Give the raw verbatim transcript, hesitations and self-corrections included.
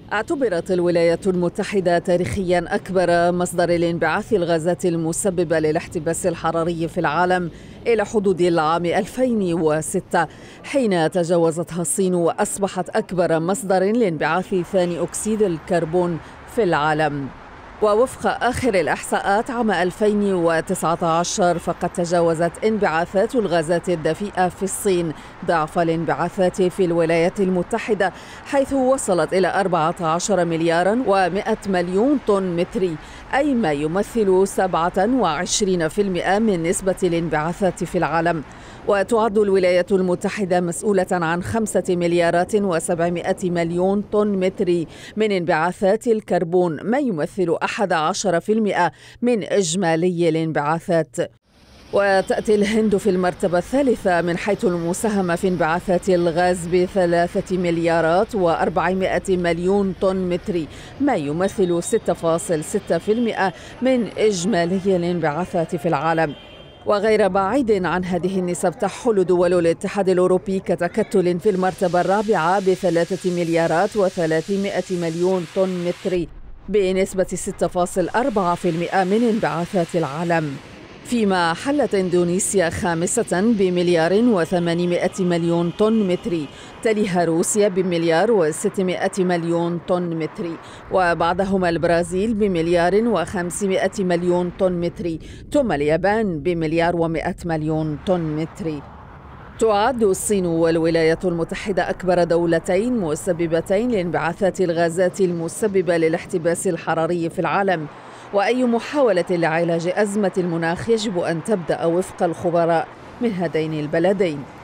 اعتبرت الولايات المتحدة تاريخيا أكبر مصدر لانبعاث الغازات المسببة للاحتباس الحراري في العالم إلى حدود العام ألفين وستة، حين تجاوزتها الصين وأصبحت أكبر مصدر لانبعاث ثاني أكسيد الكربون في العالم. ووفق آخر الإحصاءات عام ألفين وتسعة عشر فقد تجاوزت انبعاثات الغازات الدفيئة في الصين ضعف الانبعاثات في الولايات المتحدة، حيث وصلت إلى أربعة عشر مليارا ومئة مليون طن متري، أي ما يمثل سبعة وعشرين بالمئة من نسبة الانبعاثات في العالم. وتعد الولايات المتحدة مسؤولة عن خمسة مليارات وسبعمئة مليون طن متري من انبعاثات الكربون، ما يمثل أحد عشر بالمئة من إجمالي الانبعاثات. وتأتي الهند في المرتبة الثالثة من حيث المساهمة في انبعاثات الغاز بثلاثة مليارات وأربعمئة مليون طن متري، ما يمثل ستة فاصلة ستة بالمئة من إجمالي الانبعاثات في العالم. وغير بعيد عن هذه النسب تحل دول الاتحاد الأوروبي كتكتل في المرتبة الرابعة بثلاثة مليارات وثلاثمئة مليون طن متري بنسبة ستة فاصلة أربعة بالمئة من انبعاثات العالم، فيما حلت إندونيسيا خامسة بمليار وثمانمئة مليون طن متري، تليها روسيا بمليار وستمئة مليون طن متري، وبعدهما البرازيل بمليار وخمسمئة مليون طن متري، ثم اليابان بمليار ومئة مليون طن متري. تعد الصين والولايات المتحدة أكبر دولتين مسببتين لانبعاثات الغازات المسببة للاحتباس الحراري في العالم، وأي محاولة لعلاج أزمة المناخ يجب أن تبدأ وفق الخبراء من هذين البلدين.